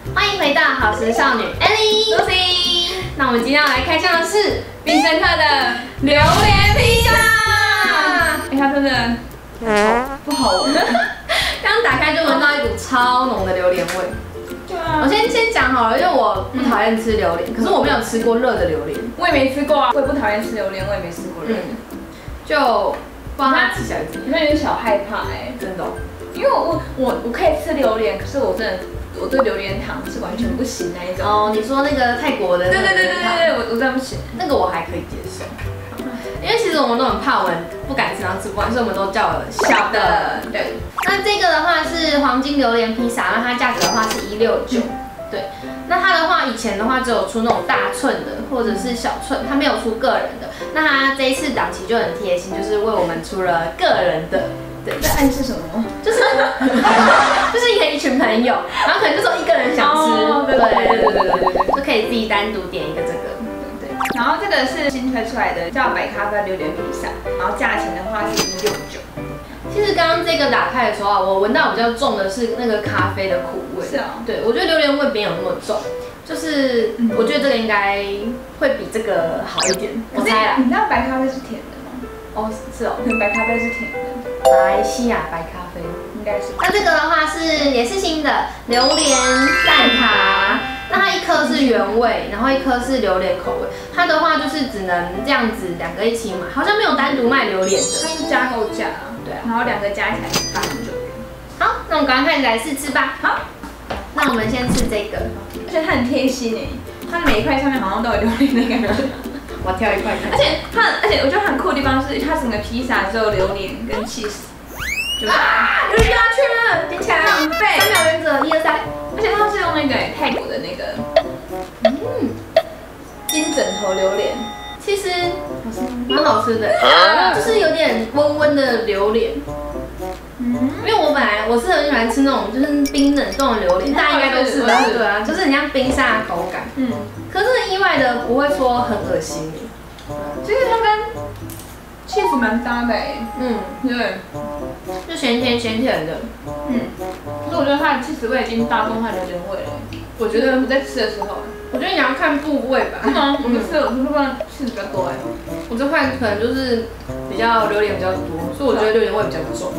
欢迎回到好时少女 Ellie、Lucy。那我们今天要来开箱的是必胜客的榴莲披萨。它真的不好闻，刚打开就闻到一股超浓的榴莲味。对啊，我先讲好了，因为我不讨厌吃榴莲，可是我没有吃过热的榴莲。 我也没吃过啊，我也不讨厌吃榴莲，我也没吃过热的。 就不知道它吃起来怎么样， 有点小害怕哎， 真的。 因为我可以吃榴莲，可是我对榴莲糖是完全不行那一种。 哦，你说那个泰国的？ 对，我真的不行。 那个我还可以接受，因为其实我们都很怕，我们不敢吃，然后吃不完，所以我们都叫了小的。对。那这个的话是黄金榴莲披萨，那它价格的话是169。对。那它的话以前的话只有出那种大寸的或者是小寸，它没有出个人的。那它这一次档期就很贴心，就是为我们出了个人的。对， 这暗示什么？ 就是一群朋友，然后可能就只有一个人想吃，对，就可以自己单独点一个这个。对。 然后这个是新推出来的，叫白咖啡榴莲披萨，然后价钱的话是169。 其实刚刚这个打开的时候啊，我闻到比较重的是那个咖啡的苦味。 是啊。 对，我觉得榴莲味没有那么重，就是我觉得这个应该会比这个好一点。我猜啦。 你知道白咖啡是甜的吗？ 哦，是哦。 白咖啡是甜的。 马来西亚白咖啡应该是。 那这个的话也是新的榴莲蛋挞。那它一颗是原味，然后一颗是榴莲口味。它的话就是只能这样子两个一起买，好像没有单独卖榴莲的。 它是加购价啊。对啊。然后两个加起来是89元。 好，那我们赶快开始来试吃吧。好，那我们先吃这个， 而且它很贴心诶，它的每一块上面好像都有榴莲的感觉。 我挑一块看。 而且我觉得很酷的地方是，它整个披萨只有榴莲跟cheese。 啊！榴莲掉下去了，捡起来浪费。 3秒原则，1、2、3。 而且它是用那个泰国的那个，金枕头榴莲， 其实蛮好吃的，就是有点温温的榴莲。因为我本来我是很喜欢吃那种就是冰冷冻的榴莲，大家应该都是吧？对啊，就是很像冰沙的口感。可是意外的不会说很恶心。 其实它跟cheese蛮搭的哎。对。 就咸甜的。 可是我觉得它的cheese味已经大过它的榴莲味了。我觉得我在吃的时候， 我觉得你要看部位吧。 是吗？我是不知道cheese比较多哎。 我这块可能就是比较榴莲比较多，所以我觉得榴莲味比较重。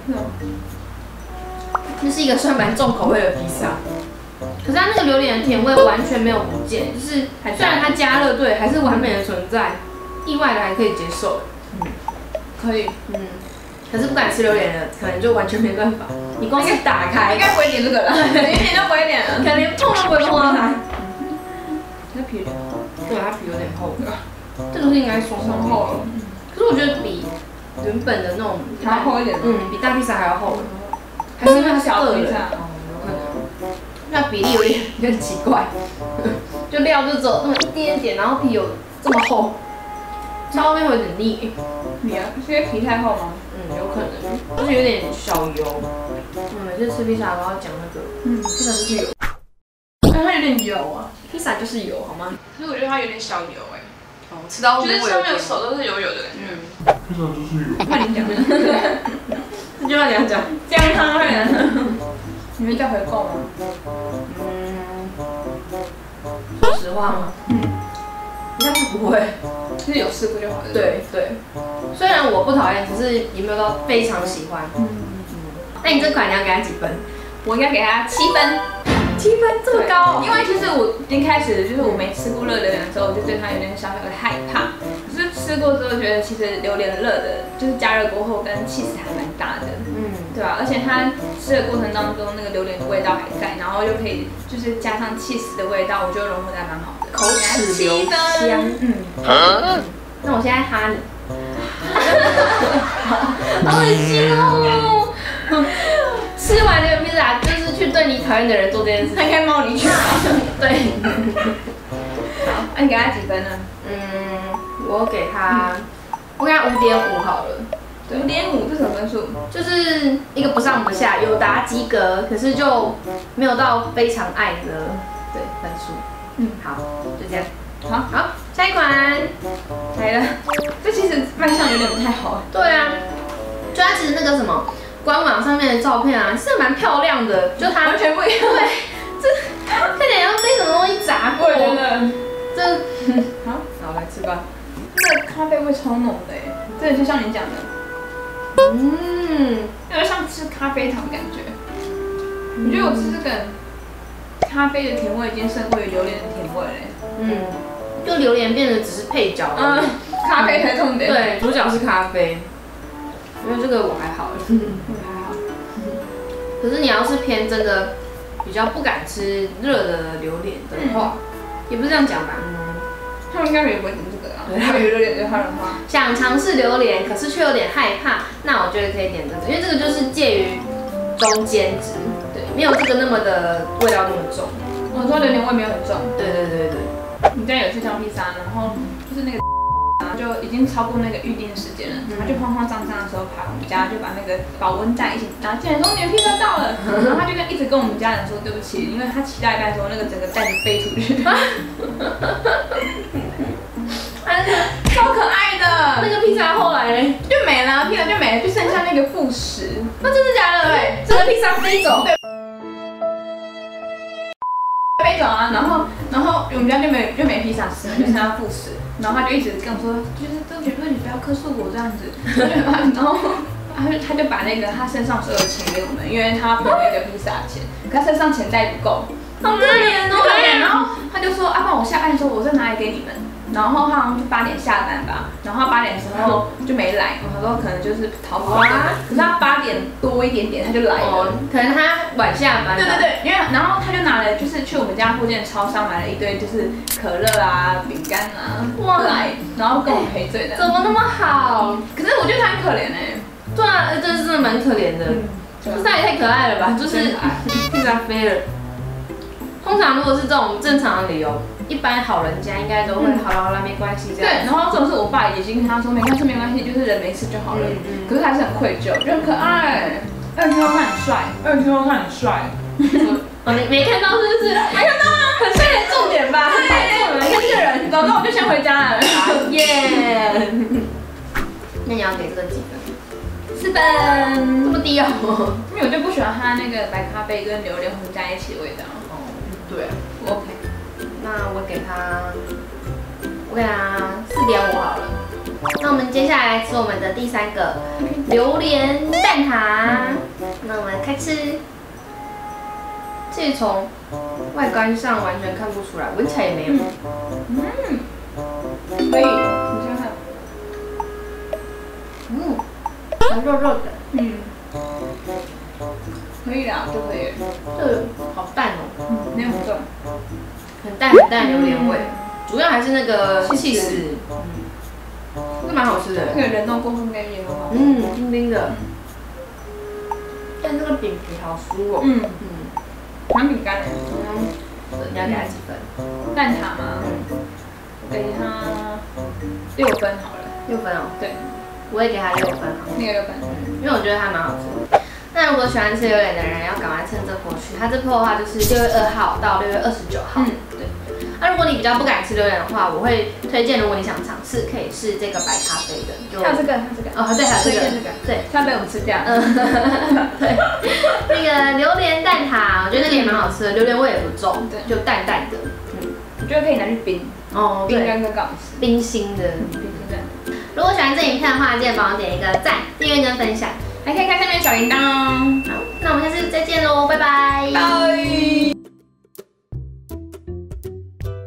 这是一个算蛮重口味的披萨，可是它那个榴莲的甜味完全没有不见，就是虽然它加热对还是完美的存在，意外的还可以接受。 可以。 可是不敢吃榴莲的，可能就完全没办法。你光是打开， 应该不会点这个了，连点都不会点了， 可能连碰都不会碰到它。 那皮有点厚， 对，它皮有点厚。这个是应该松厚了，可是我觉得比原本的那种还要厚一点。 比大披萨还要厚。还是因为它是小披萨？哦，有可能。那比例有点奇怪，就料就只有那么一点点，然后皮有这么厚，它后面会有点腻。 你啊，是因为皮太厚吗？ 有可能，而且有点小油。每次吃披萨都要讲那个，披萨就是油。 但它有点油啊， 披萨就是油，好吗？ 可是我觉得它有点小油哎。 哦，吃到就是上面的手都是油油的感觉。 披萨就是油。 快点讲。 你就要这样讲， 这样他会。你会再回购吗？ 说实话吗？应该是不会， 就是有试过就好了。 对。虽然我不讨厌，只是也没有到非常喜欢。那你这款你要给它几分？ 我应该给它7分。 7分这么高？ 因为其实我一开始就是我没吃过热榴莲的时候，我就对它有点小小的害怕。可是吃过之后，觉得其实榴莲热的，就是加热过后跟cheese还蛮搭的。对吧？而且它吃的过程当中，那个榴莲的味道还在，然后又可以就是加上cheese的味道，我觉得融合的蛮好的， 口齿留香。那我现在哈你，好恶心哦！吃完这个披萨就是去对你讨厌的人做这件事， 他应该猫你去。 对。 好，那你给他几分呢？ 我给他5.5好了。 5.5这什么分数？ 就是一个不上不下，有达及格，可是就没有到非常爱的分数。好，就这样。好，下一款来了。这其实卖相有点不太好。 对啊，就它其实那个什么官网上面的照片啊，是蛮漂亮的，就它完全不一样。 对， 味超浓的哎，真的就像你讲的，有点像吃咖啡糖的感觉。我觉得我吃这个咖啡的甜味已经胜过于榴莲的甜味嘞。 就榴莲变得只是配角了。 咖啡才重点。 对，主角是咖啡。因为这个我还好， 我还好。 可是你要是偏真的比较不敢吃热的榴莲的话，也不是这样讲吧？ 他们应该也不会点这个啊。对，他们榴莲对他的话， 想尝试榴莲，可是却有点害怕，那我觉得可以点这个，因为这个就是介于中间值，对，没有这个那么的味道那么重。 我说榴莲味没有很重。 对。 你家有去上披萨，然后就是那个。就已经超过那个预定的时间了，他就慌慌张张的时候跑我们家，就把那个保温袋一起拿进来说你的披萨到了，然后他就一直跟我们家人说对不起，因为他骑到一半的时候那个整个袋子飞出去，超可爱的。那个披萨后来就没了，披萨就没了，就剩下那个副食。 真的假的？对，这个披萨飞走。对。 飞走啊，然后我们家就没披萨吃了，就剩下副食。然后他就一直跟我说，就是对不起，你不要客诉我这样子。然后他就把那个他身上所有的钱给我们，因为他付那个披萨钱，可他身上钱袋不够， 好可怜哦。 对，然后他就说，不然我下班的时候我再拿来给你们。然后他好像就8点下班吧，然后他8点的时候就没来，我说可能就是逃跑了。可是他8点多一点点他就来了， 可能他晚下班。 对，因为然后他就拿了，就是去我们家附近的超商买了一堆就是可乐啊、饼干啊来，然后跟我赔罪的。 怎么那么好？ 可是我觉得他很可怜哎。 对啊，这真的蛮可怜的。披萨也太可爱了吧，就是披萨飞了。通常如果是这种正常的理由，一般好人家应该都会好啦，没关系这样。 对，然后这种是我爸已经跟他说没关系，就是人没事就好了。可是还是很愧疚，就很可爱。2听说他很帅， 你没看到是不是？ 没看到啊，很帅的重点吧？对，你看这个人，走，那我就先回家了。 耶！那你要给这个几分 ？4分， 这么低哦？ 因为我就不喜欢它那个白咖啡跟榴莲混在一起的味道。 对 ，OK。 那我给他4.5好了。那我们接下来吃我们的第3个榴莲蛋挞。那我们开吃。这从外观上完全看不出来，闻起来也没有。 可以，你先看。 还肉肉的。 可以啦，就可以。 这个好淡哦。 没有很重。 很淡榴莲味，主要还是那个起司。这蛮好吃的。 那个冷冻过后应该也很好吃。 冰冰的。但这个饼皮好酥哦。 蛮饼干的。 你要给他几分？ 蛋挞吗？我给他6分好了。 6分哦。 对。 我也给他6分好。 那个6分。 因为我觉得还蛮好吃的。那如果喜欢吃榴莲的人，要赶快趁这波去。它这波的话就是6月2号到6月29号。对。那如果你比较不敢吃榴莲的话，我会推荐，如果你想尝试，可以试这个白咖啡的。 还有这个。 哦，对，还有这个。对， 它被我们吃掉。 对。那个榴莲蛋挞，我觉得那个也蛮好吃的，榴莲味也不重，对，就淡淡的。 我觉得可以拿去冰。哦，冰干跟港式。 冰心的。如果喜欢这影片的话，记得帮我点一个赞、订阅跟分享。还可以开下面小铃铛哦。好，那我们下次再见喽，拜拜。 拜。